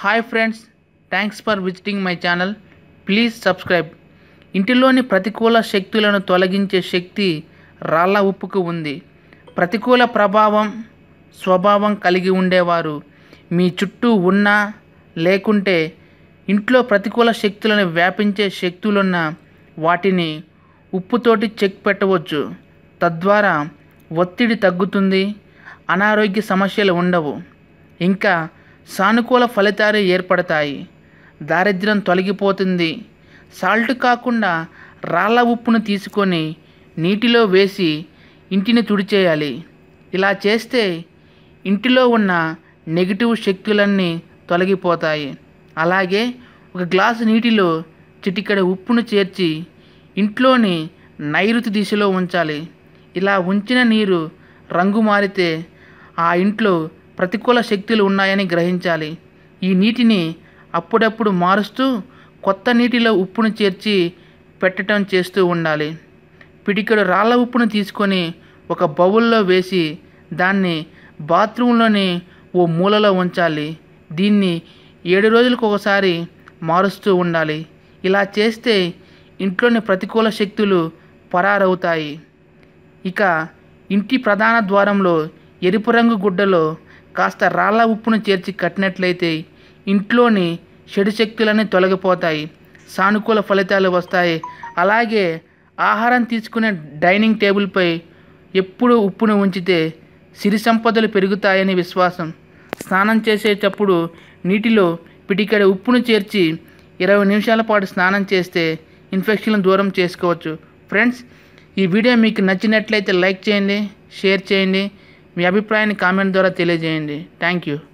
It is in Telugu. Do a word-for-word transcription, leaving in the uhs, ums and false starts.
Hi friends, thanks for visiting my channel. Please subscribe. ఇంటిలోని ప్రతికూల శక్తులను తొలగించే శక్తి రాళ్ళ ఉప్పుకు ఉంది. ప్రతికూల ప్రభావం స్వభావం కలిగి ఉండేవారు మీ చుట్టూ ఉన్నా లేకుంటే ఇంట్లో ప్రతికూల శక్తులను వ్యాపించే శక్తులున్న వాటిని ఉప్పుతోటి చెక్ పెట్టవచ్చు. తద్వారా ఒత్తిడి తగ్గుతుంది, అనారోగ్య సమస్యలు ఉండవు, ఇంకా సానుకూల ఫలితాలు ఏర్పడతాయి. దారిద్ర్యం తొలగిపోతుంది. సాల్ట్ కాకుండా రాళ్ళ ఉప్పును తీసుకొని నీటిలో వేసి ఇంటిని తుడిచేయాలి. ఇలా చేస్తే ఇంటిలో ఉన్న నెగిటివ్ శక్తులన్నీ తొలగిపోతాయి. అలాగే ఒక గ్లాసు నీటిలో చిటికెడు ఉప్పును చేర్చి ఇంట్లోని నైరుతి దిశలో ఉంచాలి. ఇలా ఉంచిన నీరు రంగు మారితే ఆ ఇంట్లో ప్రతికూల శక్తులు ఉన్నాయని గ్రహించాలి. ఈ నీటిని అప్పుడప్పుడు మారుస్తూ కొత్త నీటిలో ఉప్పును చేర్చి పెట్టడం చేస్తూ ఉండాలి. పిడికెడు రాళ్ళ ఉప్పును తీసుకొని ఒక బౌల్లో వేసి దాన్ని బాత్రూంలోని ఓ మూలలో ఉంచాలి. దీన్ని ఏడు రోజులకు ఒకసారి మారుస్తూ ఉండాలి. ఇలా చేస్తే ఇంట్లోని ప్రతికూల శక్తులు పరారవుతాయి. ఇక ఇంటి ప్రధాన ద్వారంలో ఎరుపు రంగు గుడ్డలో కాస్త రాళ్ళ ఉప్పును చేర్చి కట్టినట్లయితే ఇంట్లోని చెడు శక్తులన్నీ తొలగిపోతాయి, సానుకూల ఫలితాలు వస్తాయి. అలాగే ఆహారం తీసుకునే డైనింగ్ టేబుల్పై ఎప్పుడూ ఉప్పును ఉంచితే సిరి సంపదలు పెరుగుతాయని విశ్వాసం. స్నానం చేసేటప్పుడు నీటిలో పిడికెడు ఉప్పును చేర్చి ఇరవై నిమిషాల పాటు స్నానం చేస్తే ఇన్ఫెక్షన్లను దూరం చేసుకోవచ్చు. ఫ్రెండ్స్, ఈ వీడియో మీకు నచ్చినట్లయితే లైక్ చేయండి, షేర్ చేయండి, మీ అభిప్రాయాన్ని కామెంట్ ద్వారా తెలియజేయండి. Thank you.